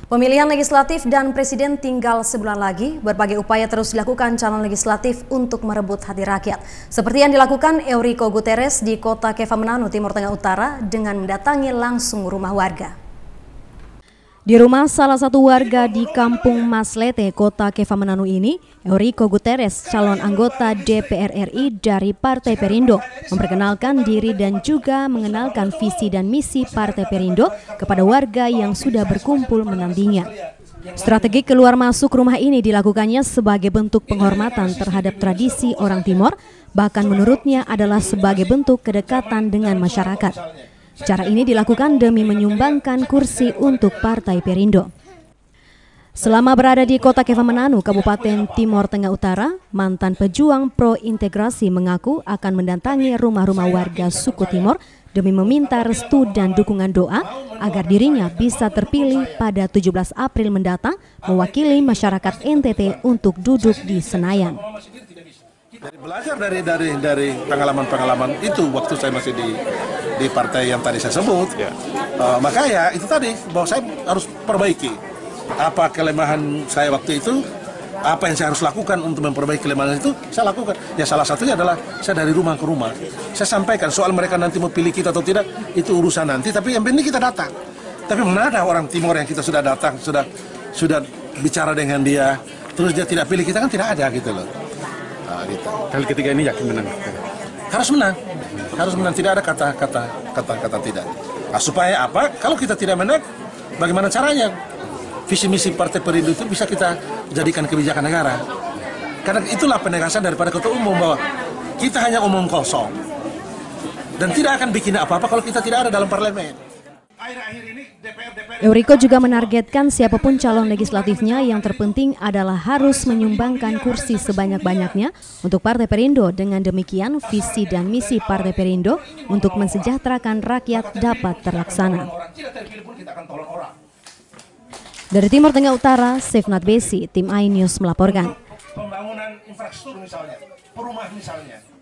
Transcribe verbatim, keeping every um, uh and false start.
Pemilihan legislatif dan presiden tinggal sebulan lagi, berbagai upaya terus dilakukan calon legislatif untuk merebut hati rakyat. Seperti yang dilakukan Eurico Guterres di kota Kefamananu, Timur Tengah Utara dengan mendatangi langsung rumah warga. Di rumah salah satu warga di Kampung Maslete, kota Kefamananu ini, Eurico Guterres, calon anggota D P R R I dari Partai Perindo, memperkenalkan diri dan juga mengenalkan visi dan misi Partai Perindo kepada warga yang sudah berkumpul menantinya. Strategi keluar masuk rumah ini dilakukannya sebagai bentuk penghormatan terhadap tradisi orang Timor, bahkan menurutnya adalah sebagai bentuk kedekatan dengan masyarakat. Cara ini dilakukan demi menyumbangkan kursi untuk Partai Perindo. Selama berada di kota Kefamananu, Kabupaten Timur Tengah Utara, mantan pejuang pro-integrasi mengaku akan mendatangi rumah-rumah warga suku Timor demi meminta restu dan dukungan doa agar dirinya bisa terpilih pada tujuh belas April mendatang mewakili masyarakat N T T untuk duduk di Senayan. Dari belajar dari dari dari pengalaman-pengalaman itu waktu saya masih di di partai yang tadi saya sebut, ya. uh, maka ya itu tadi bahwa saya harus perbaiki apa kelemahan saya waktu itu, apa yang saya harus lakukan untuk memperbaiki kelemahan itu saya lakukan. Ya salah satunya adalah saya dari rumah ke rumah saya sampaikan soal mereka nanti mau pilih kita atau tidak itu urusan nanti, tapi yang penting kita datang. Tapi mana ada orang Timor yang kita sudah datang sudah sudah bicara dengan dia terus dia tidak pilih kita, kan tidak ada gitu loh. Nah, gitu. Kali ketiga ini yakin menang? Harus menang, harus menang. Tidak ada kata-kata kata-kata tidak. Nah, supaya apa? Kalau kita tidak menang, bagaimana caranya? Visi misi Partai Perindo itu bisa kita jadikan kebijakan negara. Karena itulah penegasan daripada ketua umum bahwa kita hanya omong kosong dan tidak akan bikin apa-apa kalau kita tidak ada dalam parlemen. Eurico juga menargetkan siapapun calon legislatifnya yang terpenting adalah harus menyumbangkan kursi sebanyak-banyaknya untuk Partai Perindo. Dengan demikian visi dan misi Partai Perindo untuk mensejahterakan rakyat dapat terlaksana. Dari Timur Tengah Utara, Sefnat Besi, Tim iNews melaporkan. Pembangunan infrastruktur misalnya, perumahan misalnya.